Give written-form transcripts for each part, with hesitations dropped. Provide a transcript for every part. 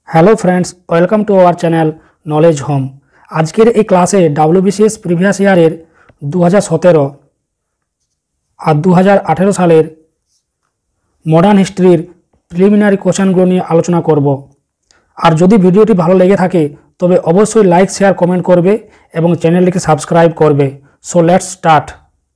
Hello friends, welcome to our channel knowledge home. আজকের এই ক্লাসে WBCS প্রিভিয়াস ইয়ারের 2017 আর 2018 সালের মডার্ন হিস্ট্রির প্রিলিমিনারি কোশ্চেনগুলো নিয়ে আলোচনা করব। আর যদি ভিডিওটি ভালো লেগে থাকে তবে অবশ্যই লাইক, শেয়ার, কমেন্ট করবে এবং চ্যানেলটিকে সাবস্ক্রাইব করবে। So let's start.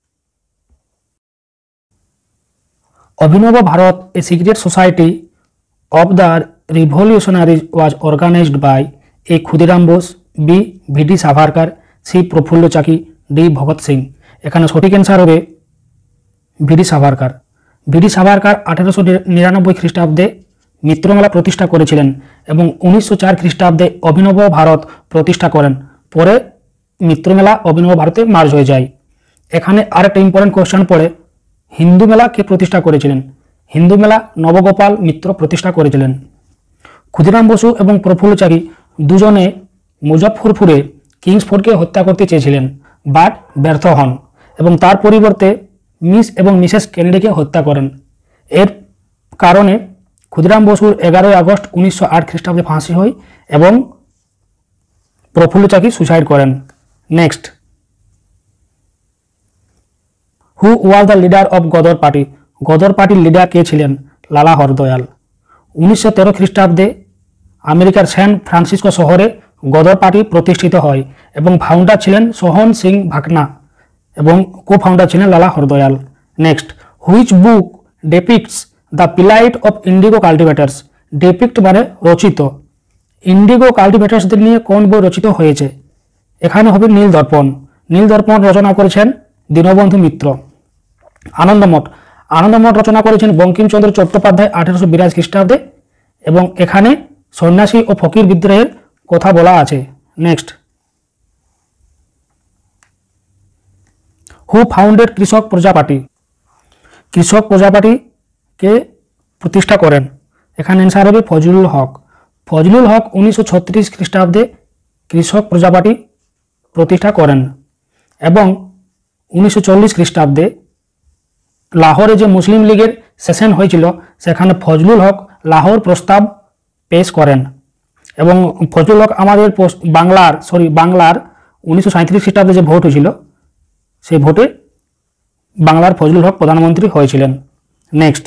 Abhinav Bharat, a secret society of the revolutionaries was organized by A. Khudiram Bose, B. V.D. Savarkar, C. Prafulla Chaki, D. Bhagat Singh. এখানে সঠিক অ্যান্সার হবে V.D. সাভারকার। V.D. সাভারকার 1899 খ্রিস্টাব্দে মিত্রমেলা প্রতিষ্ঠা করেছিলেন এবং 1904 খ্রিস্টাব্দে অভিনব ভারত প্রতিষ্ঠা করেন। পরে মিত্রমেলা অভিনব ভারতে মার্জ হয়ে যায়। এখানে আরেকটা ইম্পর্টেন্ট কোশ্চেন পড়ে, হিন্দু মেলা কে প্রতিষ্ঠা করেছিলেন? হিন্দু মেলা নবগোপাল মিত্র প্রতিষ্ঠা করেছিলেন। ক্ষুদিরাম বসু এবং প্রফুল্ল চাকি দুজনে মুজফ্ফরপুরে কিংসফোর্ডকে হত্যা করতে চেয়েছিলেন, বাট ব্যর্থ হন এবং তার পরিবর্তে মিস এবং মিসেস কেনেডিকে হত্যা করেন। এর কারণে ক্ষুদিরাম বসুর 11 আগস্ট 1908 খ্রিস্টাব্দে ফাঁসি হয় এবং প্রফুল্ল চাকি সুসাইড করেন। Next, who was the leader of Ghadar party? Ghadar পার্টির লিডার কে ছিলেন? লালা হরদয়াল। 1913 খ্রিস্টাব্দে আমেরিকার স্যান ফ্রান্সিসকো শহরে গদর পার্টি প্রতিষ্ঠিত হয় এবং ফাউন্ডার ছিলেন সোহন সিং ভাকনা এবং কো ফাউন্ডার ছিলেন Lala Hardayal. Next, which book depicts the plight of indigo cultivators? Depict মানে রচিত। ইন্ডিগো কাল্টিভেটার্সদের নিয়ে কোন বই রচিত হয়েছে? এখানে হবে নীল দর্পণ। নীল দর্পণ রচনা করেছেন দীনবন্ধু মিত্র। আনন্দমঠ রচনা করেছেন বঙ্কিমচন্দ্র চট্টোপাধ্যায় 1882 খ্রিস্টাব্দে এবং এখানে সন্ন্যাসী ও ফকির বিদ্রোহের কথা বলা আছে। নেক্সট, হু ফাউন্ডেড কৃষক প্রজা পার্টি? কৃষক প্রজা পার্টিকে প্রতিষ্ঠা করেন? এখানে অ্যান্সার হবে ফজলুল হক। ফজলুল হক 1936 খ্রিস্টাব্দে কৃষক প্রজা পার্টি প্রতিষ্ঠা করেন এবং 1940 খ্রিস্টাব্দে লাহোরে যে মুসলিম লীগের সেশন হয়েছিল সেখানে ফজলুল হক লাহোর প্রস্তাব পেশ করেন এবং ফজলুল হক আমাদের বাংলার 1937 খ্রিস্টাব্দে যে ভোট হয়েছিল সেই ভোটে বাংলার ফজলুল হক প্রধানমন্ত্রী হয়েছিলেন। Next,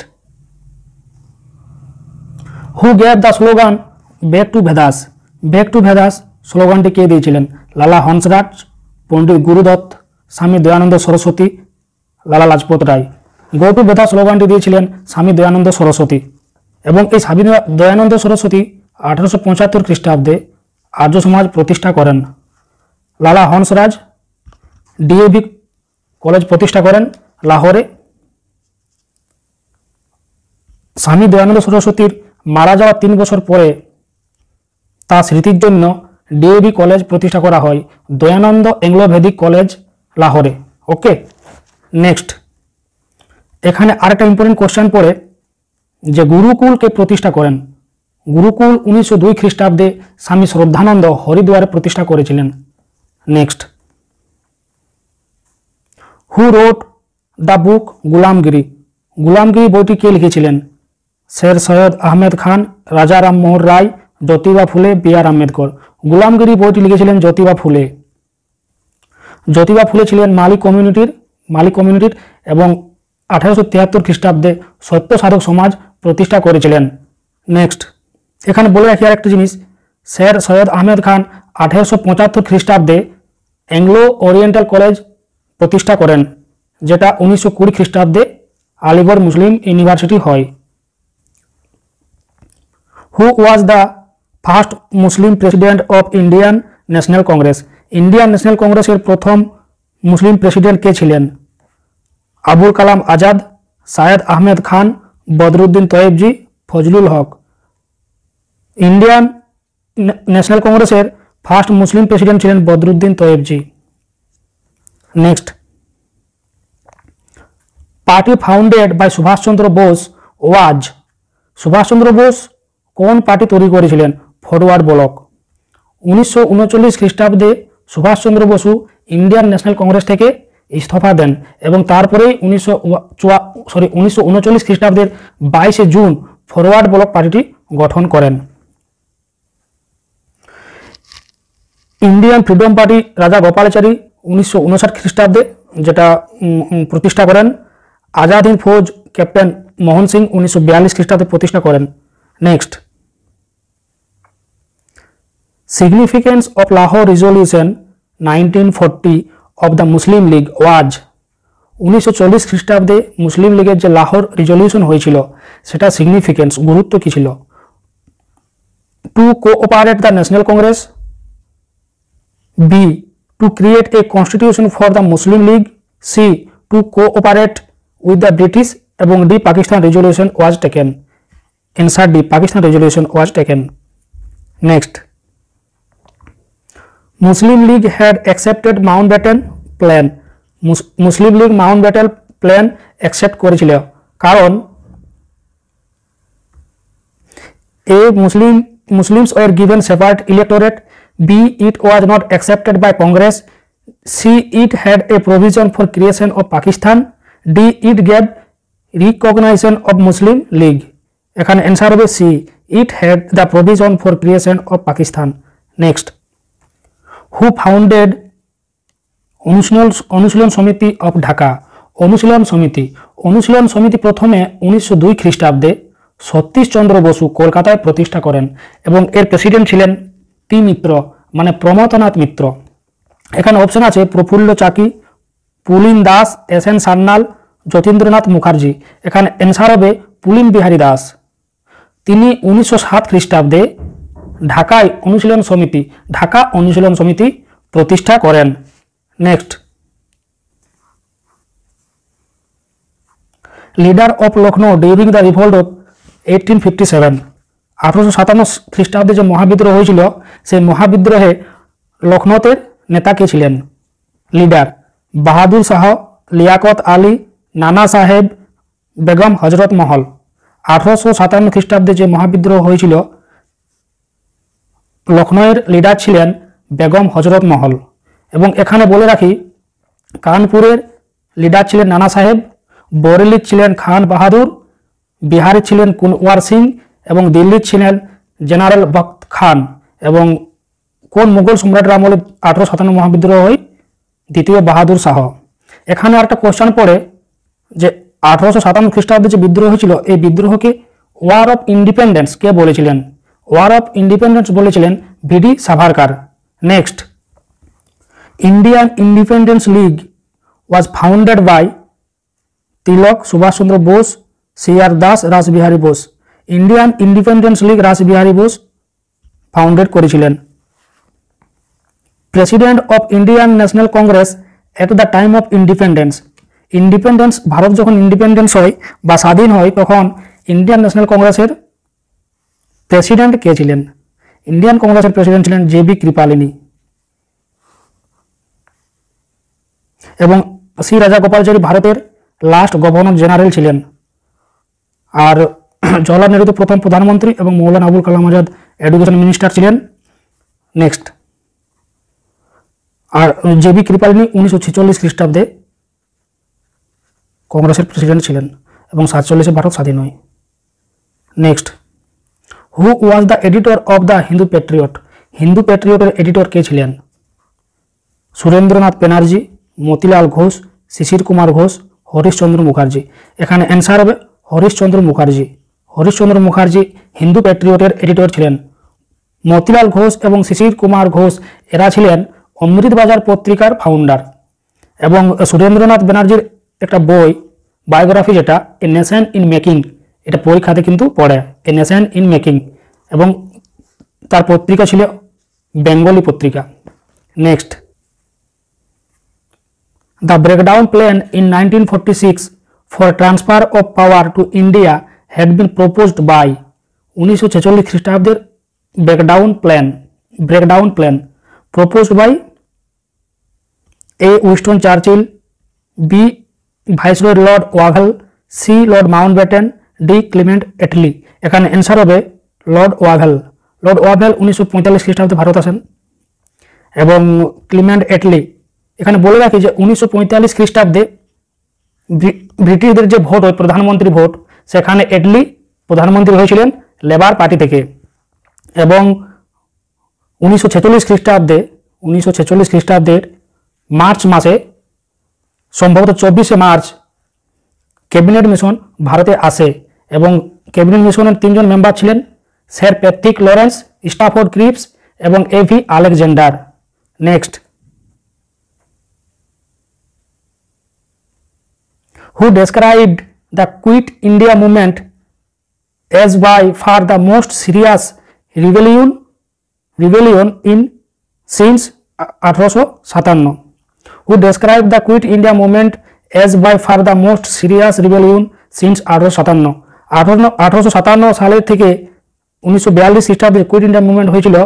who gave the slogan back to Vedas? Back to Vedas স্লোগানটি কে দিয়েছিলেন? লালা হংসরাজ, পণ্ডিত গুরুদত্ত, স্বামী দয়ানন্দ সরস্বতী, লালা লাজপত রায়। গো টু ভেদাস স্লোগানটি দিয়েছিলেন স্বামী দয়ানন্দ সরস্বতী এবং এই স্বামী দয়ানন্দ সরস্বতী 1875 খ্রিস্টাব্দে আর্য সমাজ প্রতিষ্ঠা করেন। লালা হংসরাজ DAV কলেজ প্রতিষ্ঠা করেন লাহোরে। স্বামী দয়ানন্দ সরস্বতীর মারা যাওয়ার 3 বছর পরে তার স্মৃতির জন্য DAV কলেজ প্রতিষ্ঠা করা হয়, দয়ানন্দ এংলো ভেদিক কলেজ লাহোরে। ওকে, নেক্সট, এখানে আরেকটা ইম্পর্টেন্ট কোশ্চেন পড়ে যে গুরুকুলকে প্রতিষ্ঠা করেন? গুরুকুল 1902 খ্রিস্টাব্দে স্বামী শ্রদ্ধানন্দ হরিদ্বারে প্রতিষ্ঠা করেছিলেন। Next, who wrote the book গুলামগিরি? গুলামগিরি বইটি কে লিখেছিলেন? শের সৈয়দ আহমেদ খান, রাজা রামমোহন রায়, জ্যোতিবা ফুলে, B.R. আম্বেদকর। গুলামগিরি বইটি লিখেছিলেন জ্যোতিবা ফুলে। জ্যোতিবা ফুলে ছিলেন মালিক কমিউনিটির এবং 1873 খ্রিস্টাব্দে সত্য সাধক সমাজ প্রতিষ্ঠা করেছিলেন। নেক্সট, এখানে বলে রাখি আরেকটা জিনিস, শের সৈয়দ আহমেদ খান 1875 খ্রিস্টাব্দে অ্যাংলো ওরিয়েন্টাল কলেজ প্রতিষ্ঠা করেন, যেটা 1920 খ্রিস্টাব্দে আলিগড় মুসলিম ইউনিভার্সিটি হয়। Who was the first Muslim president of Indian national Congress? Indian national কংগ্রেসের প্রথম মুসলিম প্রেসিডেন্ট কে ছিলেন? আবুল কালাম আজাদ, সায়েদ আহমেদ খান, বদরুদ্দিন তয়েবজি, ফজলুল হক। ইন্ডিয়ান ন্যাশনাল কংগ্রেসের ফার্স্ট মুসলিম প্রেসিডেন্ট ছিলেন Badruddin Tyabji. Next, party founded by Subhas Chandra Bose was? Subhas Chandra Bose কোন পার্টি তৈরি করেছিলেন? Forward Bloc. 1939 খ্রিস্টাব্দে Subhas Chandra Basu Indian national Congress থেকে ইস্তফা দেন এবং তারপরে 1939 খ্রিস্টাব্দের 22 জুন ফরওয়ার্ড ব্লক পার্টিটি গঠন করেন। ইন্ডিয়ান ফ্রিডম পার্টি রাজা গোপালাচারী 1959 খ্রিস্টাব্দে যেটা প্রতিষ্ঠা করেন। আজাদ হিন্দ ফৌজ ক্যাপ্টেন মোহন সিং 1942 খ্রিস্টাব্দে প্রতিষ্ঠা করেন। Next, significance of Lahore resolution 1940 of the Muslim League was. 1940 খ্রিস্টাব্দে মুসলিম লীগের যে লাহোর রিজলিউশন হয়েছিল সেটা সিগনিফিকেন্স গুরুত্ব কি ছিল? To cooperate the National Congress, B to create a constitution for the Muslim League, C to cooperate with the British, এবং D Pakistan resolution was taken. Answer D, Pakistan resolution was taken. Next, Muslim League had accepted Mountbatten plan. Muslim League Mountbatten plan accept করেছিল কারণ এ Muslims were given separate electorate, B it was not accepted by Congress, C it had a provision for creation of Pakistan, D it gave recognition of Muslim League। এখানে answer হবে C, it had the provision for creation of Pakistan। Next, who founded অনুশীলন সমিতি of Dhaka. অনুশীলন সমিতি প্রথমে 1902 খ্রিস্টাব্দে সতীশচন্দ্র বসু কলকাতায় প্রতিষ্ঠা করেন এবং এর প্রেসিডেন্ট ছিলেন টি মিত্র, মানে প্রমথনাথ মিত্র। এখানে অপশন আছে প্রফুল্ল চাকি, পুলিন দাস, এস এন সান্যাল, যতীন্দ্রনাথ মুখার্জি। এখানে অ্যান্সার হবে পুলিন বিহারী দাস। তিনি 1907 খ্রিস্টাব্দে ঢাকা অনুশীলন সমিতি প্রতিষ্ঠা করেন। Next, leader of Lucknow during the revolt of 1857। 1857 খ্রিস্টাব্দে যে মহাবিদ্রোহ হয়েছিল সেই মহাবিদ্রোহে লখনৌতের নেতা কে ছিলেন? লিডার বাহাদুর শাহ, লিয়াকত আলী, নানা সাহেব, বেগম হজরত মহল। 1857 খ্রিস্টাব্দে যে মহাবিদ্রোহ হয়েছিল লখনৌয়ের লিডার ছিলেন বেগম হজরত মহল। এবং এখানে বলে রাখি কানপুরের লিডার ছিলেন নানা সাহেব, বরেলির ছিলেন খান বাহাদুর, বিহারে ছিলেন কুনওয়ার সিং এবং দিল্লির ছিলেন জেনারেল বখত খান। এবং কোন মুঘল সম্রাটের আমলে 1857 মহাবিদ্রোহ হয়? দ্বিতীয় বাহাদুর শাহ। এখানে একটা কোশ্চেন পড়ে যে 1857 খ্রিস্টাব্দে যে বিদ্রোহ হয়েছিল এই বিদ্রোহকে ওয়ার অফ ইন্ডিপেন্ডেন্স কে বলেছিলেন? ওয়ার অফ ইন্ডিপেন্ডেন্স বলেছিলেন V D Savarkar. Next, Indian independence league was founded by Tilak, Subhash Chandra Bose, C R. Das, Rashbehari Bose. Indian independence league Rashbehari Bose founded করেছিলেন। President of Indian national Congress at the time of independence Bharat যখন ইন্ডিপেন্ডেন্স হয় বা স্বাধীন হয় তখন ইন্ডিয়ান ন্যাশনাল কংগ্রেসের প্রেসিডেন্ট কে ছিলেন? ইন্ডিয়ান কংগ্রেসের প্রেসিডেন্ট ছিলেন জে.বি. কৃপালিনী। এবং সি রাজা গোপালাচারী ভারতের লাস্ট গভর্নর জেনারেল ছিলেন। আর জওহরলাল নেহরু তো প্রথম প্রধানমন্ত্রী এবং মৌলানা আবুল কালাম আজাদ এডুকেশন মিনিস্টার ছিলেন। নেক্সট, আর জে.বি. কৃপালিনী 1946 খ্রিস্টাব্দে কংগ্রেসের প্রেসিডেন্ট ছিলেন এবং 47-এ ভারত স্বাধীন হয়। Next, who was the editor of the Hindu patriot. Hindu প্যাট্রিয়টের এডিটর কে ছিলেন? সুরেন্দ্রনাথ ব্যানার্জি, মতিলাল ঘোষ, শিশির কুমার ঘোষ, হরিশচন্দ্র মুখার্জি। এখানে অ্যান্সার হবে হরিশচন্দ্র মুখার্জি। হরিশচন্দ্র মুখার্জি হিন্দু প্যাট্রিয়টের এডিটর ছিলেন। মতিলাল ঘোষ এবং শিশির কুমার ঘোষ এরা ছিলেন অমৃতবাজার পত্রিকার ফাউন্ডার। এবং সুরেন্দ্রনাথ ব্যানার্জির একটা বই বায়োগ্রাফি যেটা এ নেশন ইন মেকিং, এটা পরীক্ষাতে কিন্তু পড়ে, এ নেশন ইন মেকিং, এবং তার পত্রিকা ছিল বেঙ্গলি পত্রিকা। Next, the breakdown plan in 1946 for transfer of power to India had been proposed by. 1946 খ্রিস্টাব্দের breakdown plan proposed by A Winston Churchill, B viceroy lord Wavell, C lord Mountbatten, D Clement Attlee. এখানে answer হবে lord Wavell. Lord Wavell 1945 খ্রিস্টাব্দে ভারত আসেন এবং Clement Attlee. এখানে বলে রাখি যে 1945 খ্রিস্টাব্দে ব্রিটিশদের যে ভোট হয় প্রধানমন্ত্রী ভোট, সেখানে এটলি প্রধানমন্ত্রী হয়েছিলেন লেবার পার্টি থেকে। এবং 1946 খ্রিস্টাব্দে 1946 খ্রিস্টাব্দের মার্চ মাসে, সম্ভবত 24শে মার্চ, ক্যাবিনেট মিশন ভারতে আসে এবং ক্যাবিনেট মিশনের 3জন মেম্বার ছিলেন sir Patrick Lawrence, Stafford Cripps এবং A V Alexander. Next, who described the Quit India movement as by far the most serious rebellion in since 1857? Who described the Quit India movement as by far the most serious rebellion since 1857? 1857 সালের থেকে 1942 খ্রিস্টাব্দে quit India movement হয়েছিল।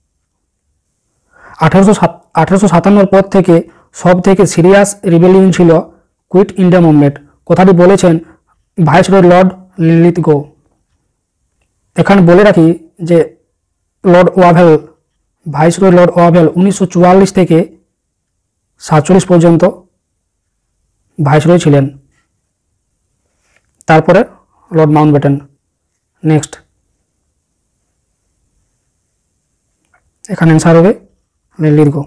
1857 পর থেকে সব থেকে serious rebellion ছিল quit India movement. কথাটি বলেছেন ভাইসরয় লর্ড লিলিথগো। এখানে বলে রাখি যে lord Wavell, viceroy lord Wavell 1944 থেকে 47 পর্যন্ত ভাইসরয় ছিলেন, তারপরে লর্ড মাউন্টব্যাটেন। নেক্সট, এখানে অ্যান্সার হবে Linlithgow.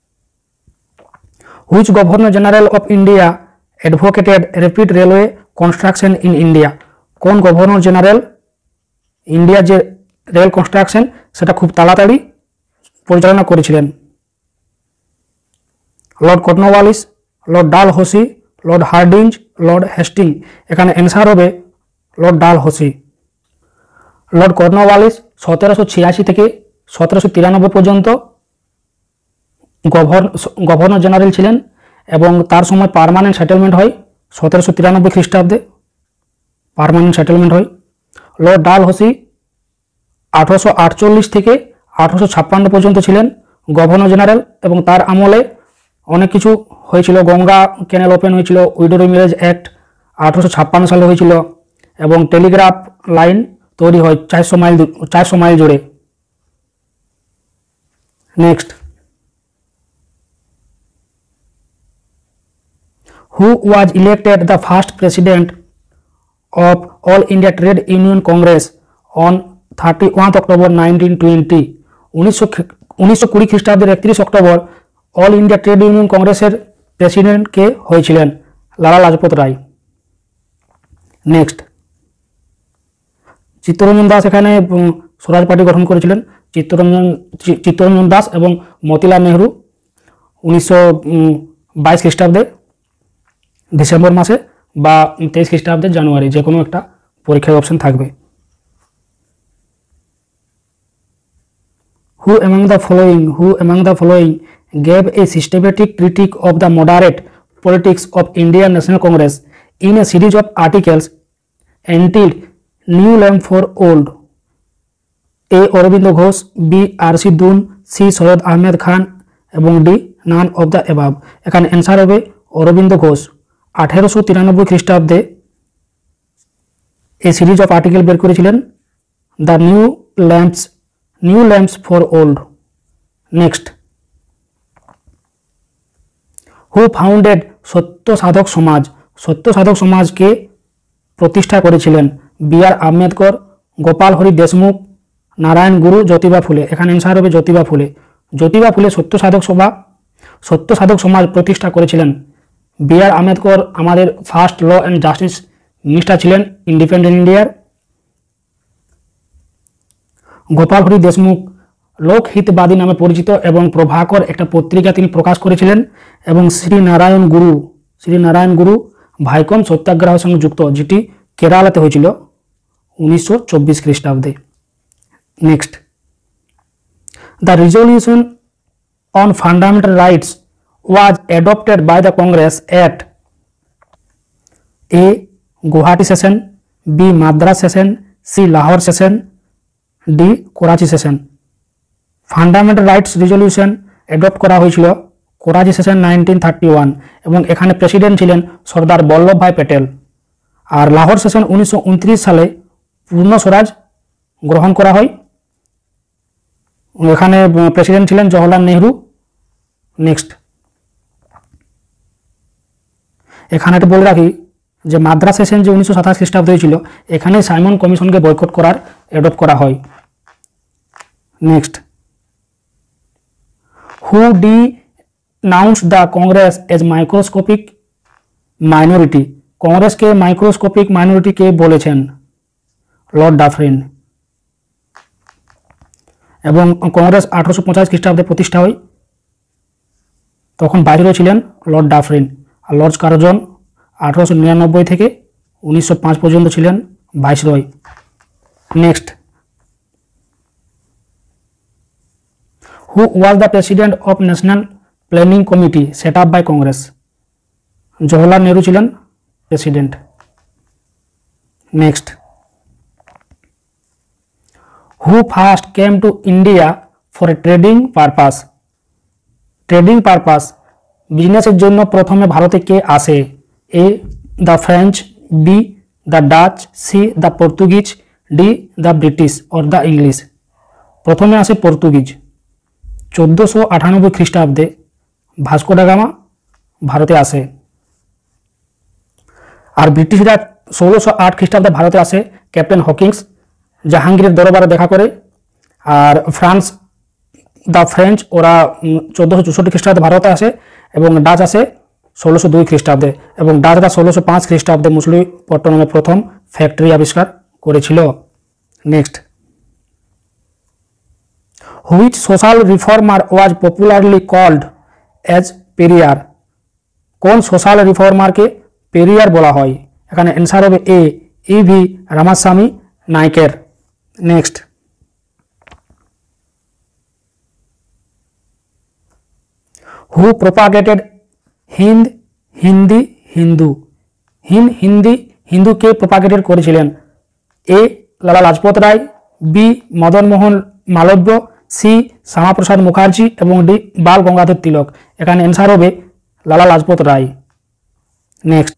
Which governor general of India advocated rapid railway construction in India? কোন গভর্নর জেনারেল ইন্ডিয়ার যে রেল কনস্ট্রাকশন সেটা খুব তাড়াতাড়ি পরিচালনা করেছিলেন? Lord Cornwallis, lord Dalhousie, lord Hardinge, lord Hastings. এখানে অ্যান্সার হবে লর্ড ডালহৌসি। লর্ড কর্নওয়ালিস 1786 থেকে 1793 পর্যন্ত গভর্নর জেনারেল ছিলেন এবং তার সময় পার্মানেন্ট সেটেলমেন্ট হয় 1793 খ্রিস্টাব্দে, পার্মানেন্ট সেটেলমেন্ট হয়। লর্ড ডালহৌসি 1848 থেকে 1856 পর্যন্ত ছিলেন গভর্নর জেনারেল এবং তার আমলে অনেক কিছু হয়েছিল। গঙ্গা ক্যানেল ওপেন হয়েছিল, উইডোরো ম্যারেজ অ্যাক্ট 1856 সালে হয়েছিল এবং টেলিগ্রাফ লাইন তৈরি হয় 400 মাইল জুড়ে। Next, who was elected the first president of All India Trade Union Congress on 31 October 1920? 1920 খ্রিস্টাব্দের 31 October all India trade union কংগ্রেসের প্রেসিডেন্ট কে হয়েছিলেন? লালা লাজপত রায়। নেক্সট, চিত্তরঞ্জন দাস এখানে স্বরাজ পার্টি গঠন করেছিলেন। চিত্তরঞ্জন দাস এবং মতিলাল নেহরু 1922 খ্রিস্টাব্দে ডিসেম্বর মাসে বা 23 খ্রিস্টাব্দের জানুয়ারি, যে কোনো একটা পরীক্ষার অপশন থাকবে। Who among the following gave a systematic critique of the moderate politics of Indian National Congress in a series of articles entitled New Lamp for Old? A. Aurobindo Ghosh, B. R.C. দুন, C. Syed Ahmed Khan এবং D. none of the above। এখানে answer হবে অরবিন্দ ঘোষ। 1893 খ্রিস্টাব্দে এই series of article বের করেছিলেন, the new lamps for old. Next, who founded Satya Sadhak Samaj? Satya Sadhak সমাজকে প্রতিষ্ঠা করেছিলেন বি আর আম্বেদকর, গোপাল হরি দেশমুখ, নারায়ণ গুরু, জ্যোতিবা ফুলে। এখানে অ্যান্সার হবে জ্যোতিবা ফুলে। জ্যোতিবা ফুলে সত্য সাধক সমাজ প্রতিষ্ঠা করেছিলেন। বি আর আম্বেদকর আমাদের first law and justice minister ছিলেন ইন্ডিপেন্ডেন্ট ইন্ডিয়ার। গোপাল হরি দেশমুখ লোকহিতবাদী নামে পরিচিত এবং প্রভাকর একটা পত্রিকা তিনি প্রকাশ করেছিলেন এবং শ্রীনারায়ণ গুরু ভাইকম সত্যাগ্রহের সঙ্গে যুক্ত, যেটি কেরালাতে হয়েছিল 1924 খ্রিস্টাব্দে। Next, the resolution on fundamental rights was adopted by the Congress at A. Guwahati session, B. Madras session, C. Lahore session, D. Karachi session। Fundamental rights resolution adopt করা হয়েছিল করাচি সেশন 1931 এবং এখানে প্রেসিডেন্ট ছিলেন সর্দার বল্লভভাই প্যাটেল। আর লাহোর সেশন 1929 সালে পূর্ণ স্বরাজ গ্রহণ করা হয়, এখানে প্রেসিডেন্ট ছিলেন জওহরলাল নেহরু। নেক্সট, এখানে একটা বলে রাখি যে মাদ্রাস সেশন যে 1927 খ্রিস্টাব্দে হয়েছিল, এখানে সাইমন কমিশনকে বয়কট করার অ্যাডপ্ট করা হয়। Next, who denounced the Congress as microscopic minority? কংগ্রেসকে মাইক্রোস্কোপিক মাইনরিটি কে বলেছেন? Lord Dufferin. এবং কংগ্রেস 1850 খ্রিস্টাব্দে প্রতিষ্ঠা হয়, তখন বাইরে ছিলেন লর্ড ডাফরিন। আর লর্ডস কার্জন 1899 থেকে 1905 পর্যন্ত ছিলেন viceroy. Next, who was the president of national planning committee set up by Congress? Jawaharlal Nehru ছিলেন president. Next, who first came to India for a trading purpose? Trading purpose, বিজনেসের জন্য প্রথমে ভারতে কে আসে? A the French, B the Dutch, C the Portuguese, D the British or the English? প্রথমে আসে Portuguese. 1498 খ্রিস্টাব্দে ভাস্কো ডা গামা ভারতে আসে। আর ব্রিটিশরা 1608 খ্রিস্টাব্দে ভারতে আসে। ক্যাপ্টেন হকিংস জাহাঙ্গীরের দরবারে দেখা করে। আর দ্য ফ্রেঞ্চ ওরা 1464 খ্রিস্টাব্দে ভারতে আসে এবং ডাচ আসে 1602 খ্রিস্টাব্দে, এবং ডাচরা 1605 খ্রিস্টাব্দে মছলিপট্টনমে প্রথম ফ্যাক্টরি আবিষ্কার করেছিল। Next, which social reformer was popularly called as Periyar? কোন সোশ্যাল রিফর্মারকে পেরিয়ার বলা হয়? এখানে অ্যান্সার হবে A E V Ramaswamy Naicker. Next, who propagated Hindi হিন্দুকে প্রপাগেটেড করেছিলেন? A Lala Lajpat Rai, B Madan Mohan Malaviya, C Shyama Prasad Mukherjee এবং ডি বাল গঙ্গাধর তিলক। এখানে অ্যান্সার হবে Lala Lajpat Rai. Next,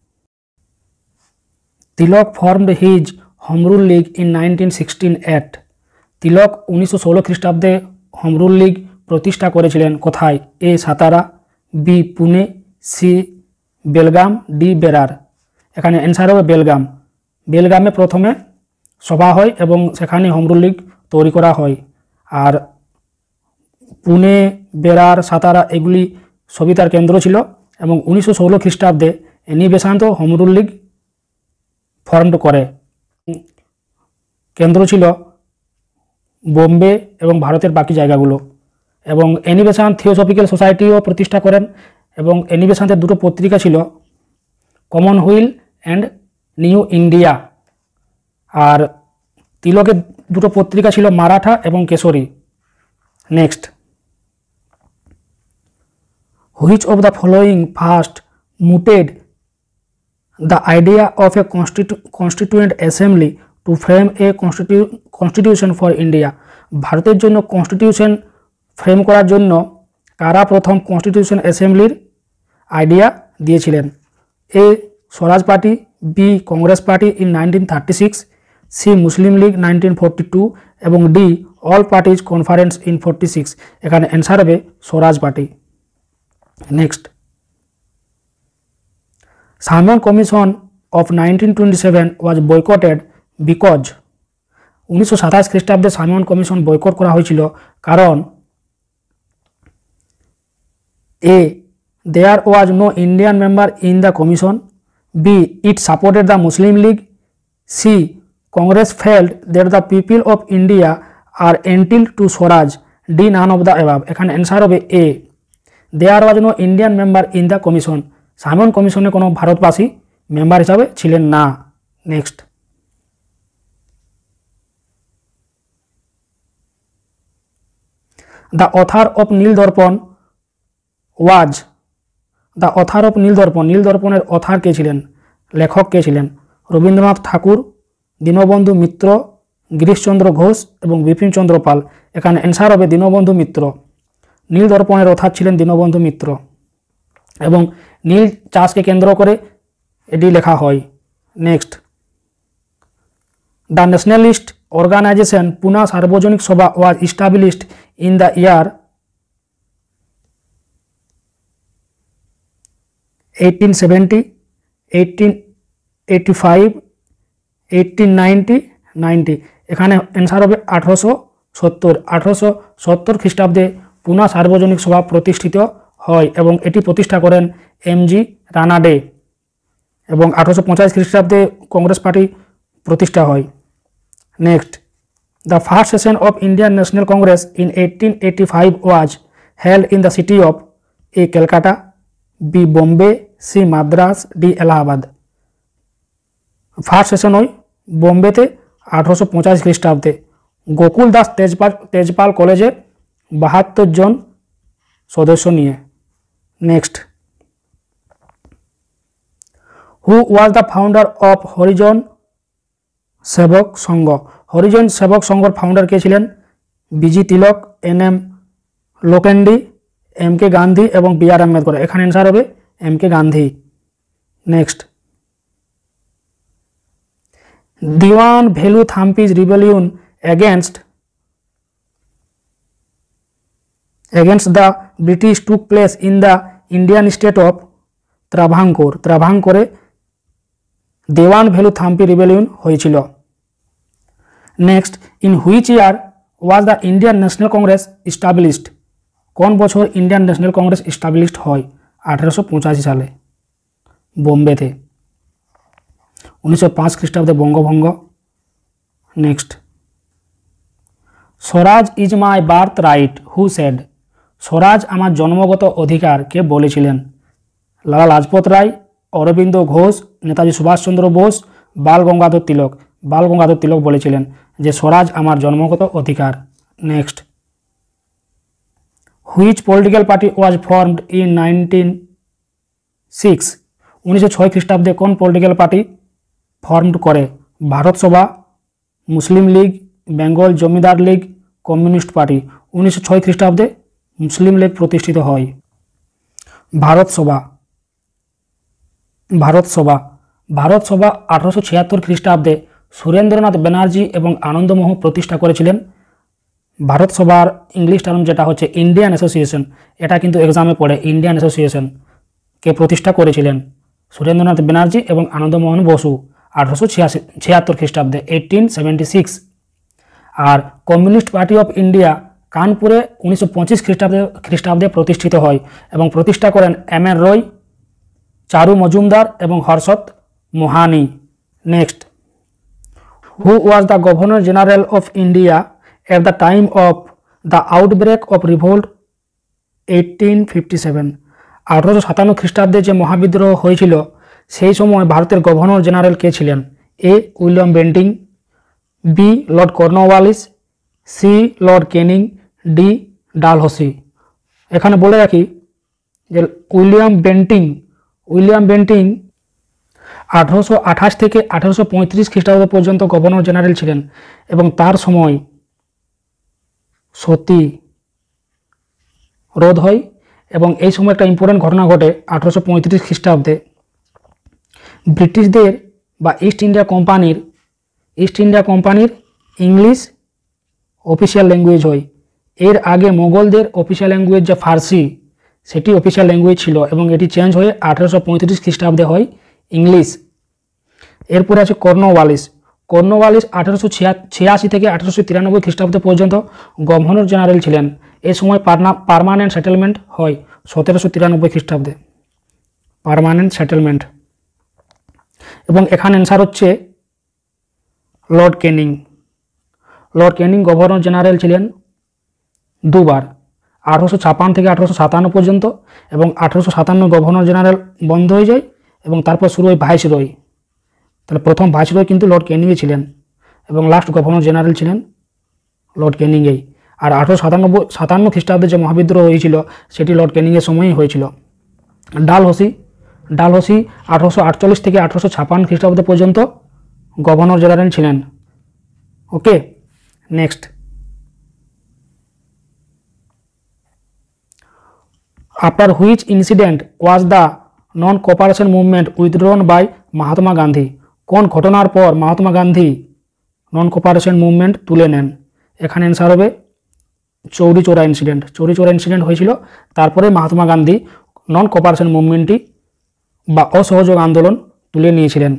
Tilak formed his home rule league in 1916 at? Tilak 1916 খ্রিস্টাব্দে হোম রুল লীগ প্রতিষ্ঠা করেছিলেন কোথায়? A Satara, B Pune, C Belgaum, D Berar. এখানে অ্যান্সার হবে বেলগাম। বেলগামে প্রথমে সভা হয় এবং সেখানে হোম রুল লীগ তৈরি করা হয়। আর পুনে, বেরার, সাতারা এগুলি সবই তার কেন্দ্র ছিল। এবং 1916 খ্রিস্টাব্দে Annie Besant home rule league formed করে। কেন্দ্র ছিল বোম্বে এবং ভারতের বাকি জায়গাগুলো। এবং এনি বেসান্ত থিওসফিক্যাল সোসাইটিও প্রতিষ্ঠা করেন। এবং এনি বেসান্তের দুটো পত্রিকা ছিল, কমনহুইল অ্যান্ড নিউ ইন্ডিয়া। আর তিলকের দুটো পত্রিকা ছিল মারাঠা এবং Kesari. Next, which of the following first mooted the idea of a constituent assembly to frame a constitution for India? ভারতের জন্য কনস্টিটিউশন ফ্রেম করার জন্য কারা প্রথম কনস্টিটিউশন অ্যাসেম্বলির আইডিয়া দিয়েছিলেন? A Swaraj party, B Congress party in 1936, C Muslim league 1942 এবং D all parties conference in 46। এখানে অ্যান্সার হবে Swaraj party. Next, Simon commission of 1927 was boycotted because? 1927 খ্রিস্টাব্দে সাইমন কমিশন বয়কট করা হয়েছিল কারণ A there was no Indian member in the commission, B it supported the Muslim League, C Congress felt that the people of India are entitled two Swaraj, D none of the above. এখানে answer হবে A there was no Indian member in the commission. Simon কমিশনে কোনো ভারতবাসী member হিসাবে ছিলেন না। Next, the author of Nildarpan was? The author of Nildarpan, নীলদর্পণের author কে ছিলেন? লেখক কে ছিলেন? রবীন্দ্রনাথ ঠাকুর, দীনবন্ধু মিত্র, গিরিশচন্দ্র ঘোষ এবং বিপিনচন্দ্র পাল। এখানে অ্যান্সার হবে দীনবন্ধু মিত্র। নীলদর্পণের অথার ছিলেন দীনবন্ধু মিত্র। এবং নীল চাষকে কেন্দ্র করে এটি লেখা হয়। Next, the nationalist organisation Poona Sarvajanik Sabha was established in the year 1870, 1885, 1890, 90। এখানে অ্যান্সার হবে 1870। 1870 খ্রিস্টাব্দে পুনা সার্বজনিক সভা প্রতিষ্ঠিত হয় এবং এটি প্রতিষ্ঠা করেন এমজি রানাডে এবং 1850 খ্রিস্টাব্দে কংগ্রেস পার্টি প্রতিষ্ঠা হয়। Next, the first session of Indian national Congress in 1885 was held in the city of A Calcutta, B Bombay, C Madras, D Allahabad. First session হয় বোম্বেতে 1850 খ্রিস্টাব্দে গোকুল দাস তেজপাল কলেজে 72 জন সদস্য নিয়ে। Next, who was the founder of Harijan Sevak Sangh? Harijan Sevak সংঘর ফাউন্ডার কে ছিলেন? B G Tilak, N M Lokhande, M K Gandhi এবং বি আর আম্বেদকর। এখানে অ্যান্সার হবে M K Gandhi. Next, Diwan Velu Thampi's rebellion against the British took place in the Indian state of Travancore. ত্রাভাঙ্কোরে দেওয়ান ভেলু থাম্পি রিবেলিয়ন হয়েছিল। Next, in which year was the Indian national Congress established? কোন বছর Indian national Congress established হয়? 1885 সালে বোম্বেতে। 1905 খ্রিস্টাব্দে বঙ্গভঙ্গ। Next, Swaraj is my birth right who said? Swaraj আমার জন্মগত অধিকার কে বলেছিলেন? লালা লাজপত রায়, অরবিন্দ ঘোষ, নেতাজি সুভাষচন্দ্র বোস, বাল গঙ্গাধর তিলক। বাল গঙ্গাধর তিলক বলেছিলেন যে স্বরাজ আমার জন্মগত অধিকার। Next, which political party was formed in 1906? 1906 খ্রিস্টাব্দে কোন পলিটিক্যাল পার্টি ফর্মড করে? Bharat Sabha, Muslim league, Bengal Zamindar league, communist party. 1906 খ্রিস্টাব্দে মুসলিম লীগ প্রতিষ্ঠিত হয়। ভারত সভা। ভারত সভা 1876 খ্রিস্টাব্দে সুরেন্দ্রনাথ ব্যানার্জি এবং আনন্দমোহন প্রতিষ্ঠা করেছিলেন। ভারত সভার ইংলিশ টার্ম যেটা হচ্ছে ইন্ডিয়ান অ্যাসোসিয়েশন, এটা কিন্তু এক্সামে পড়ে। ইন্ডিয়ান অ্যাসোসিয়েশন কে প্রতিষ্ঠা করেছিলেন সুরেন্দ্রনাথ ব্যানার্জি এবং আনন্দমোহন বসু 1876 খ্রিস্টাব্দে 1876। আর কমিউনিস্ট পার্টি অফ ইন্ডিয়া কানপুরে 1925 খ্রিস্টাব্দে প্রতিষ্ঠিত হয় এবং প্রতিষ্ঠা করেন এম এন রয়, চারু মজুমদার এবং হর্ষদ Mohani. Next, who was the governor general of India at the time of the outbreak of revolt 1857? 1857 খ্রিস্টাব্দে যে মহাবিদ্রোহ হয়েছিল সেই সময় ভারতের গভর্নর জেনারেল কে ছিলেন? A William Bentinck, B lord Cornwallis, C lord Canning, D Dalhousie. এখানে বলে রাখি যে উইলিয়াম বেন্টিং 1828 থেকে 1835 খ্রিস্টাব্দ পর্যন্ত গভর্নর জেনারেল ছিলেন এবং তার সময় সতী রোধ হয় এবং এই সময় একটা ইম্পর্টেন্ট ঘটনা ঘটে। 1835 খ্রিস্টাব্দে ব্রিটিশদের বা ইস্ট ইন্ডিয়া কোম্পানির ইংলিশ অফিসিয়াল ল্যাঙ্গুয়েজ হয়। এর আগে মোগলদের অফিসিয়াল ল্যাঙ্গুয়েজ যে ফার্সি সেটি অফিসিয়াল ল্যাঙ্গুয়েজ ছিল এবং এটি চেঞ্জ হয়ে 1835 খ্রিস্টাব্দে হয় ইংলিশ। এরপরে আছে কর্নওয়ালিস 1886 থেকে 1893 খ্রিস্টাব্দ পর্যন্ত গভর্নর জেনারেল ছিলেন। এ সময় পার্মানেন্ট সেটেলমেন্ট হয় 1793 খ্রিস্টাব্দে পার্মানেন্ট সেটেলমেন্ট। এবং এখানে অ্যান্সার হচ্ছে লর্ড ক্যানিং গভর্নর জেনারেল ছিলেন দুবার, 1856 থেকে 1857 পর্যন্ত এবং 1857 গভর্নর জেনারেল বন্ধ হয়ে যায় এবং তারপর শুরু হয় ভাইসরয়। তাহলে প্রথম ভাইসরয় কিন্তু লর্ড ক্যানিংয়ে ছিলেন এবং লাস্ট গভর্নর জেনারেল ছিলেন লর্ড ক্যানিংয়েই। আর 1857 খ্রিস্টাব্দে যে মহাবিদ্রোহ হয়েছিল সেটি লর্ড ক্যানিংয়ের সময়ই হয়েছিল। ডালহৌসি 1848 থেকে 1856 খ্রিস্টাব্দ পর্যন্ত গভর্নর জেনারেল ছিলেন। Okay, next, after which incident was the non cooperation movement withdrawn by Mahatma Gandhi? কোন ঘটনার পর Mahatma Gandhi non cooperation movement তুলে নেন? এখানে অ্যান্সার হবে চৌরি চৌরা ইনসিডেন্ট হয়েছিল, তারপরে মহাত্মা গান্ধী নন কোঅপারেশন মুভমেন্টটি বা অসহযোগ আন্দোলন তুলে নিয়েছিলেন।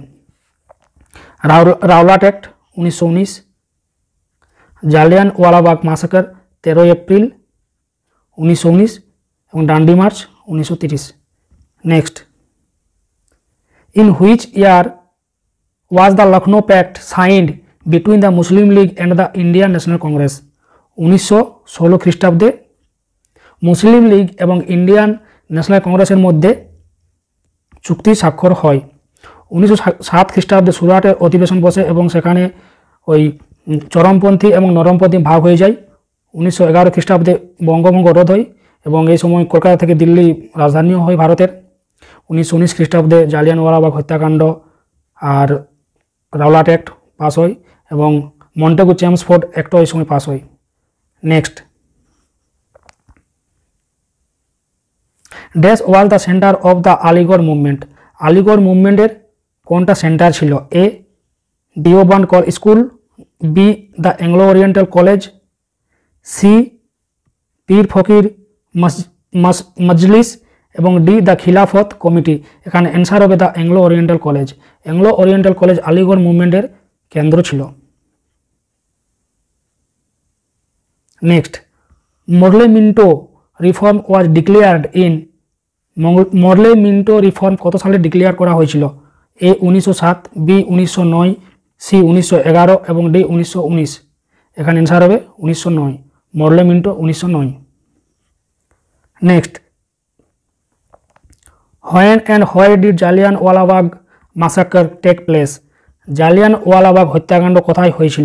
Rowlatt act 1919, Jallianwala Bagh massacre 13 April 1919 এবং Dandi march 1930। Next, in which year was the Lucknow pact signed between the Muslim league and the Indian national Congress? 1916 খ্রিস্টাব্দে মুসলিম লীগ এবং ইন্ডিয়ান ন্যাশনাল কংগ্রেসের মধ্যে চুক্তি স্বাক্ষর হয়। 1907 খ্রিস্টাব্দে সুরাটের অধিবেশন বসে এবং সেখানে ওই চরমপন্থী এবং নরমপন্থী ভাগ হয়ে যায়। 1911 খ্রিস্টাব্দে বঙ্গভঙ্গ রোধ হয় এবং এই সময় কলকাতা থেকে দিল্লি রাজধানীও হয় ভারতের। 1919 খ্রিস্টাব্দে জালিয়ানওয়ালাবাগ হত্যাকাণ্ড আর রাওলাট অ্যাক্ট পাস হয় এবং মন্টেগু চেমসফোর্ড অ্যাক্টও এই সময় পাস হয়। Next, dash was the centre of the Aligarh movement? Aligarh মুভমেন্টের কোনটা সেন্টার ছিল? A Deoband school, B the Anglo oriental college, C Pir Fakir Majlis এবং ডি দ্য খিলাফত কমিটি। এখানে অ্যান্সার হবে the Anglo oriental college. Anglo oriental college Aligarh মুভমেন্টের কেন্দ্র ছিল। Next, Morley Minto reform was declared in? Morley Minto reform কত সালে ডিক্লেয়ার করা হয়েছিল? এ 1907, বি 1909, সি 1911 এবং ডি 1919। এখানে অ্যান্সার হবে 1909। Morley Minto 1909। Next, when and where did Jallianwala Bagh massacre take place? Jallianwala Bagh হত্যাকাণ্ড কোথায় হয়েছিল?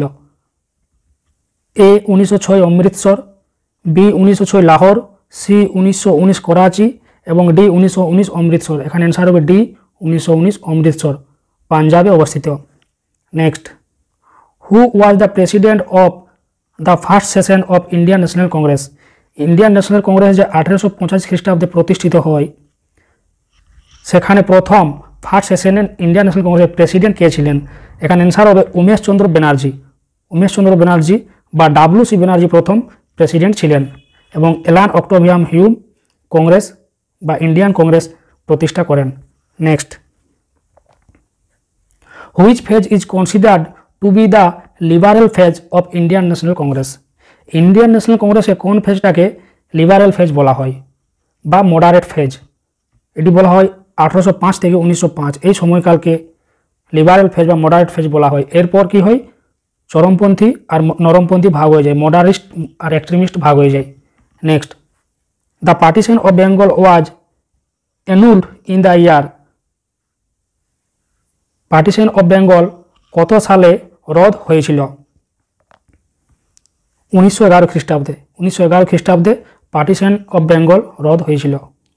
A 1906 Amritsar, B 1906 Lahore, C 1919 Karachi এবং ডি 1919 অমৃতসর। এখানে অ্যান্সার হবে ডি 1919 অমৃতসর, পাঞ্জাবে অবস্থিত। Next, who was the president of the first session of Indian national Congress? Indian national Congress যে 1885 খ্রিস্টাব্দে প্রতিষ্ঠিত হয়, সেখানে প্রথম ফার্স্ট সেশনে ইন্ডিয়ান ন্যাশনাল কংগ্রেসের প্রেসিডেন্ট কে ছিলেন? এখানে অ্যান্সার হবে উমেশ চন্দ্র ব্যানার্জি। উমেশ চন্দ্র ব্যানার্জি বা WC ব্যানার্জি প্রথম প্রেসিডেন্ট ছিলেন এবং এলান অক্টোভিয়াম হিউম কংগ্রেস বা ইন্ডিয়ান কংগ্রেস প্রতিষ্ঠা করেন। Next, which phase is considered to be the liberal phase of Indian national Congress? Indian national কংগ্রেসে কোন ফেজটাকে লিবারেল ফেজ বলা হয় বা মডারেট ফেজ? এটি বলা হয় 1805 থেকে 1905, এই সময়কালকে লিবারেল ফেজ বা মডারেট ফেজ বলা হয়। এরপর কি হয়? চরমপন্থী আর নরমপন্থী ভাগ হয়ে যায়, মডারিস্ট আর এক্সট্রিমিস্ট ভাগ হয়ে যায়। Next, the partition of Bengal was annulled in the year? Partition of Bengal কত সালে রদ হয়েছিল? 1911 খ্রিস্টাব্দে। 1911 খ্রিস্টাব্দে পার্টিশন অফ বেঙ্গল রদ হয়েছিল।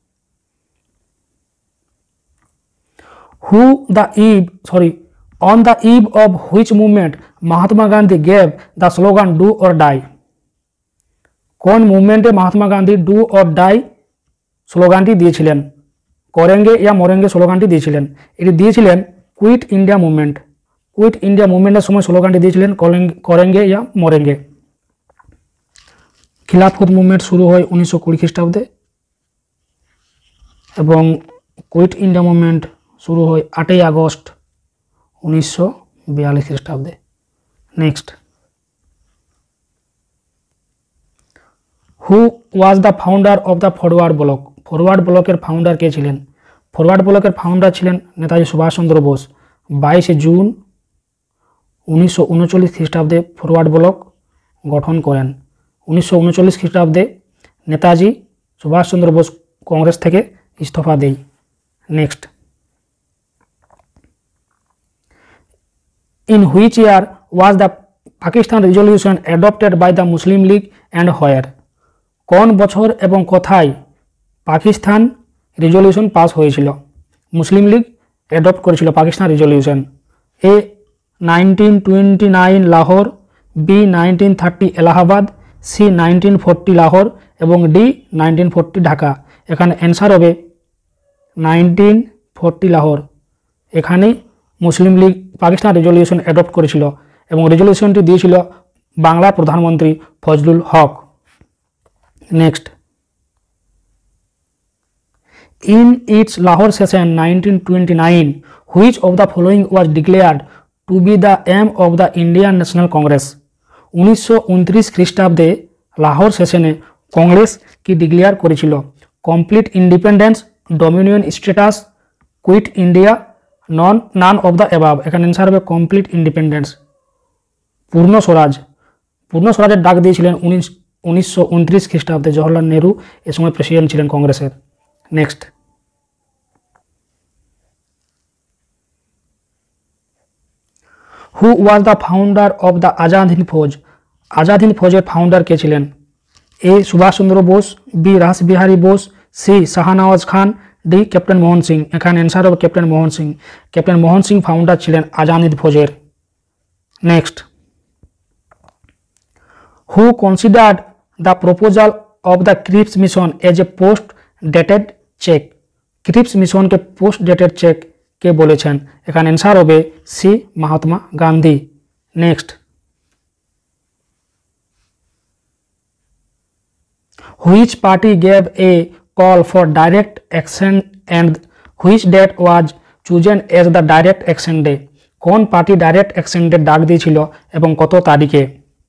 on the eve of which movement Mahatma Gandhi gave the slogan do or die? কোন মুভমেন্টে Mahatma Gandhi do or die স্লোগানটি দিয়েছিলেন? করেঙ্গে ইয়া মরেঙ্গে স্লোগানটি দিয়েছিলেন। এটি দিয়েছিলেন quit India movement. Quit India মুভমেন্টের সময় স্লোগানটি দিয়েছিলেন করেঙ্গে ইয়া মরেঙ্গে। খিলাফত মুভমেন্ট শুরু হয় 1920 খ্রিস্টাব্দে এবং কুইট ইন্ডিয়া মুভমেন্ট শুরু হয় 8 আগস্ট 1942 খ্রিস্টাব্দে। Next, who was the founder of the forward bloc? Forward ব্লকের ফাউন্ডার কে ছিলেন? ফরওয়ার্ড ব্লকের ফাউন্ডার ছিলেন নেতাজি সুভাষচন্দ্র বোস। 22 জুন 1939 খ্রিস্টাব্দে ফরওয়ার্ড ব্লক গঠন করেন। 1939 খ্রিস্টাব্দে নেতাজি সুভাষচন্দ্র বোস কংগ্রেস থেকে ইস্তফা দেয়। Next, in which year was the Pakistan resolution adopted by the Muslim League and where? কোন বছর এবং কোথায় পাকিস্তান রেজলিউশন পাস হয়েছিল? মুসলিম লীগ অ্যাডপ্ট করেছিল Pakistan resolution. A 1929 Lahore, B 1930 Allahabad, C 1940 Lahore এবং ডি 1940 ঢাকা। এখানে অ্যান্সার হবে 1940 লাহোর। এখানেই Muslim league Pakistan resolution adopt করেছিল এবং রেজলিউশনটি দিয়েছিল বাংলার প্রধানমন্ত্রী Fazlul Haq. Next, in its Lahore session 1929 which of the following was declared to be the aim of the Indian national Congress? 1929 খ্রিস্টাব্দে লাহোর সেশনে কংগ্রেস কি ডিক্লেয়ার করেছিল? Complete independence, dominion status, quit India, none of the above. এখানে answer হবে complete independence. Purna Swaraj, পূর্ণ স্বরাজের ডাক দিয়েছিলেন 1929 খ্রিস্টাব্দে জওহরলাল নেহরু, এ সময় প্রেসিডেন্ট ছিলেন কংগ্রেসের। Next, who was the founder of the Azad Hind Fauj? Azad Hind ফৌজের ফাউন্ডার কে ছিলেন? A Subhash Chandra Bose, B Rash Behari Bose, C Shahnawaz Khan, D captain Mohan Singh. এখানে অ্যান্সার হবে captain Mohan Singh. Captain Mohan Singh founder ছিলেন আজাদ হিন্দ ফৌজের। Next, who considered the proposal of the Cripps mission as a post dated cheque? Cripps মিশনকে post dated cheque কে বলেছেন? এখানে অ্যান্সার হবে C Mahatma Gandhi. Next, which party gave a call for direct action and which date was chosen as the direct action day? কোন party direct action day ডাক দিয়েছিল এবং কত তারিখে?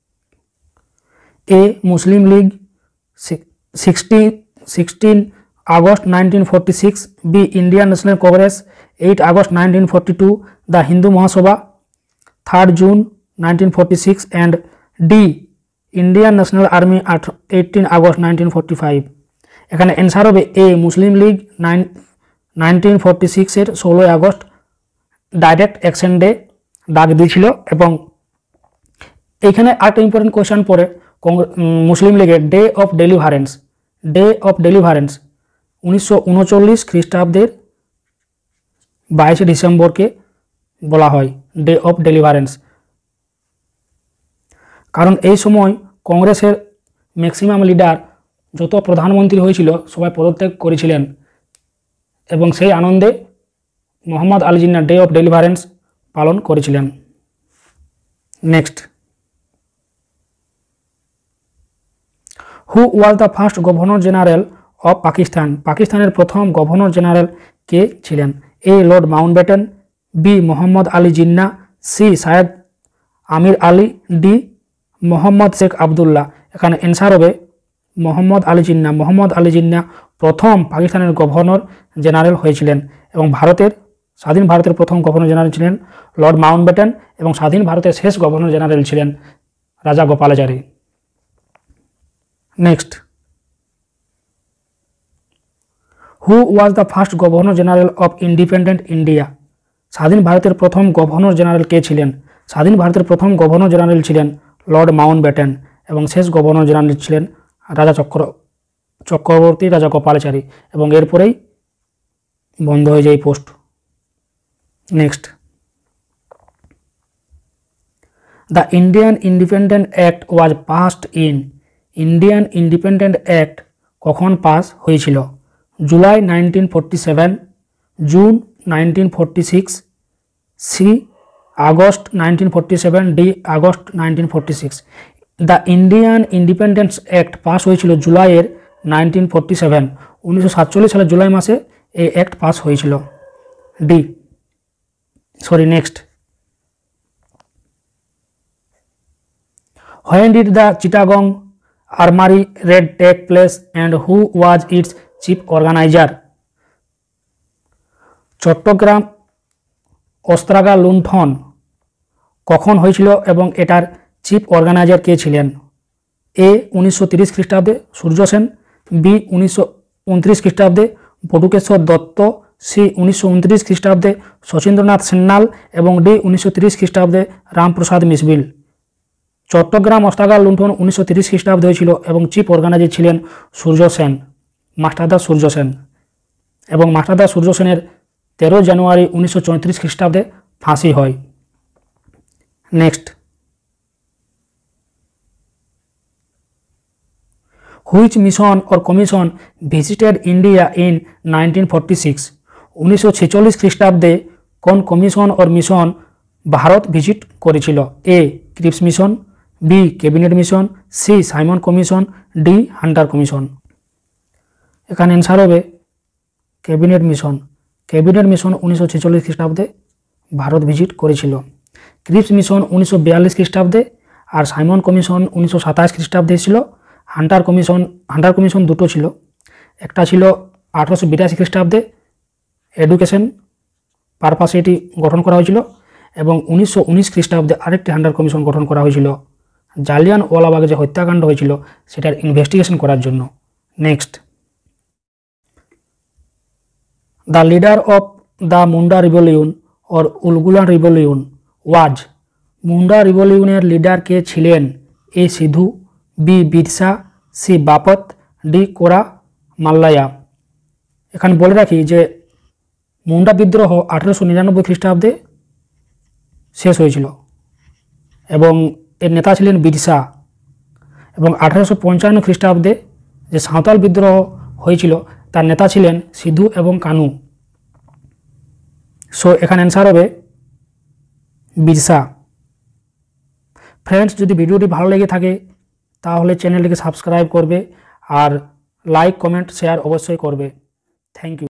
A Muslim league 16 August 1946, B Indian national Congress 8 August 1942, the Hindu Mahasabha 3 June 1946 and D Indian national army 18 August 1945। এখানে answer হবে A Muslim league 1946 16 August direct action day ডাক দিয়েছিল। এবং এখানে আরেকটা ইম্পর্টেন্ট কোয়েশ্চেন পড়ে মুসলিম লীগের day of deliverance. Day of deliverance 1939 খ্রিস্টাব্দের 22 ডিসেম্বরকে বলা হয় ডে অফ ডেলিভারেন্স। কারণ এই সময় কংগ্রেসের ম্যাক্সিমাম লিডার যত প্রধানমন্ত্রী হয়েছিল সবাই পদত্যাগ করেছিলেন এবং সেই আনন্দে Mohammad Ali Jinnah day of deliverance পালন করেছিলেন। Next, who was the first governor general of Pakistan? পাকিস্তানের প্রথম গভর্নর জেনারেল কে ছিলেন? A lord Mountbatten, B Mohammad Ali Jinnah, C Syed Ameer Ali, D Mohammad Sheikh Abdullah. এখানে অ্যান্সার হবে মোহাম্মদ আলী জিন্নাহ। মোহাম্মদ আলী জিন্নাহ প্রথম পাকিস্তানের গভর্নর জেনারেল হয়েছিলেন এবং স্বাধীন ভারতের প্রথম গভর্নর জেনারেল ছিলেন লর্ড মাউন্টব্যাটেন এবং স্বাধীন ভারতের শেষ গভর্নর জেনারেল ছিলেন Raja Gopalachari. Next, who was the first governor general of independent India? স্বাধীন ভারতের প্রথম গভর্নর জেনারেল কে ছিলেন? স্বাধীন ভারতের প্রথম গভর্নর জেনারেল ছিলেন লর্ড মাউন্টব্যাটেন এবং শেষ গভর্নর জেনারেল ছিলেন রাজা চক্রবর্তী রাজা গোপালাচারী এবং এরপরেই বন্ধ হয়ে যায় post. Next, the Indian independent act was passed in? Indian independent act কখন পাস হয়েছিল? July 1947, June 1946, C August 1947, D August 1946। The Indian independence act pass হয়েছিল জুলাইয়ের 1947। 1947 সালের জুলাই মাসে এই অ্যাক্ট পাস হয়েছিল। Next, when did the Chittagong Armory raid take place and who was its chief organizer? Chittagong অস্ত্রাগার লুণ্ঠন কখন হয়েছিল এবং এটার চিফ অর্গানাইজার কে ছিলেন? এ 1930 খ্রিস্টাব্দে সূর্য সেন, বি 1929 খ্রিস্টাব্দে বটুকেশ্বর দত্ত, সি 1929 খ্রিস্টাব্দে শচীন্দ্রনাথ সেন্নাল এবং ডি 1930 খ্রিস্টাব্দে রামপ্রসাদ মিসবিল। চট্টগ্রাম অস্ত্রাগার লুণ্ঠন 1930 খ্রিস্টাব্দে হয়েছিল এবং চিফ অর্গানাইজার ছিলেন সূর্য সেন, মাস্টারদা সূর্য সেন এবং মাস্টারদা সূর্য সেনের 13 জানুয়ারি 1934 খ্রিস্টাব্দে ফাঁসি হয়। Next, which mission or commission visited India in 1946? 1946 খ্রিস্টাব্দে কোন commission or mission Bharat visit করেছিল? A Cripps mission, B cabinet mission, C Simon commission, D Hunter commission. এখানে অ্যান্সার হবে ক্যাবিনেট মিশন। ক্যাবিনেট মিশন 1946 খ্রিস্টাব্দে ভারত ভিজিট করেছিল। ক্রিপস মিশন 1942 খ্রিস্টাব্দে আর Simon commission 1927 খ্রিস্টাব্দে ছিল হান্টার কমিশন দুটো ছিল। একটা ছিল 1882 খ্রিস্টাব্দে, এডুকেশন পারপাসে এটি গঠন করা হয়েছিল, এবং 1919 খ্রিস্টাব্দে আরেকটি হান্টার কমিশন গঠন করা হয়েছিল জালিয়ানওয়ালাবাগে যে হত্যাকাণ্ড হয়েছিল সেটার ইনভেস্টিগেশন করার জন্য। Next, the leader of the Munda revolution or Ulgulan revolution was, Munda রিভলিউনের লিডার কে ছিলেন? A Sidhu, B Birsa, C Bapat, D Kora Mallaya. এখানে বলে রাখি যে মুন্ডা বিদ্রোহ 1899 খ্রিস্টাব্দে শেষ হয়েছিল এবং এর নেতা ছিলেন বিরসা, এবং 1855 খ্রিস্টাব্দে যে সাঁওতাল বিদ্রোহ হয়েছিল তার নেতা ছিলেন সিধু এবং কানু। সো এখানে অ্যান্সার হবে বিরসা। ফ্রেন্ডস, যদি ভিডিওটি ভালো লেগে থাকে তাহলে চ্যানেলটিকে সাবস্ক্রাইব করবে আর লাইক, কমেন্ট, শেয়ার অবশ্যই করবে। Thank you.